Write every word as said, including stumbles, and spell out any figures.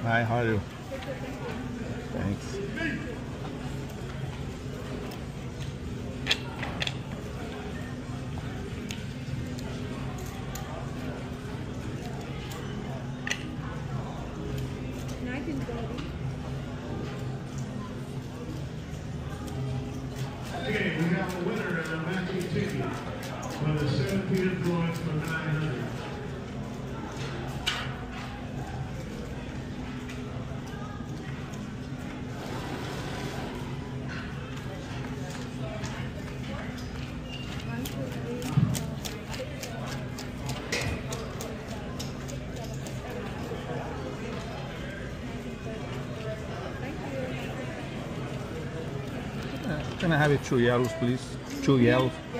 Hi, how are you? Thanks. Okay, we have a winner and a matching ticket for the seven P M drawing for nine hundred. Uh, can I have it two yellows, please? Two yellows.